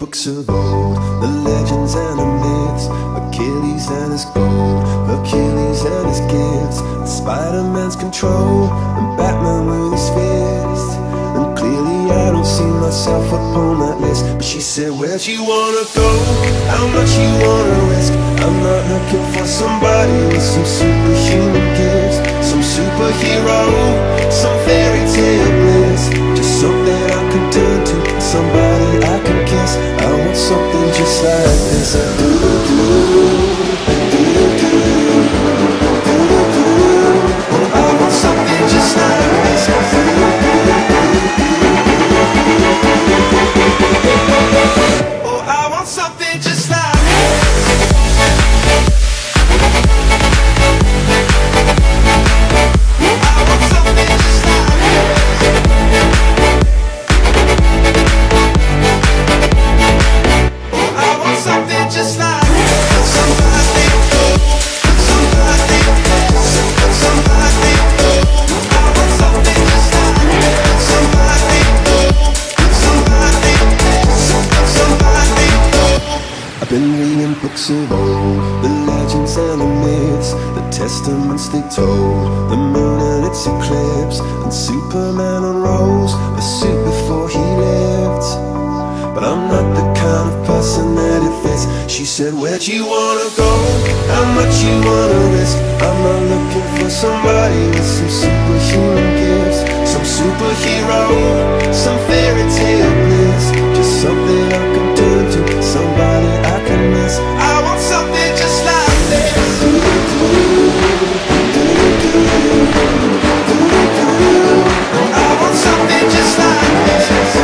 books of old, the legends and the myths, Achilles and his gold, Hercules and his gifts, and Spider-Man's control, and Batman with his fist. And clearly I don't see myself upon that list. But she said, where'd you wanna go? How much you wanna risk? I'm not looking for somebody with some superhuman gifts, some superhero, some fairy tale bliss. Just something I can turn to, somebody I can kiss. I want something just like this. I I want something just like this. Oh, I want something just like books of old, the legends and the myths, the testaments they told, the moon and its eclipse, and Superman unrolls a suit before he lived. But I'm not the kind of person that it fits. She said, where'd you wanna go? How much you wanna risk? I'm not looking for somebody with some superhuman gifts, some superhero, some fairy tale bliss. Just something I can turn to, somebody I can miss. I want something just like this. I want something just like this.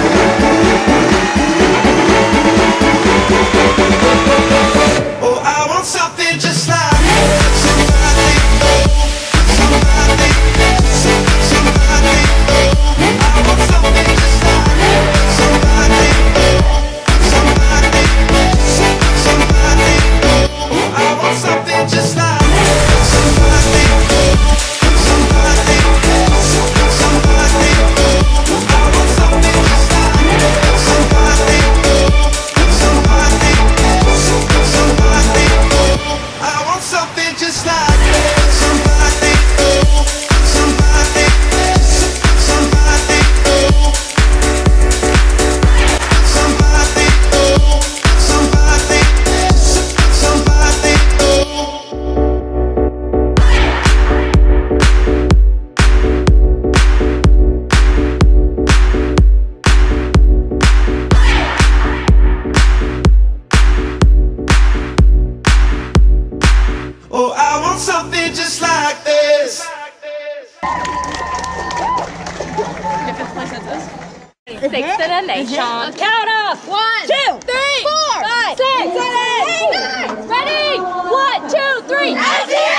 Oh, I want something just like something just like this. Different places. Six to the nation. Count up. 1, 2, 3, 4, 5, 6, 7, 8, 9. Ready? 1, 2, 3.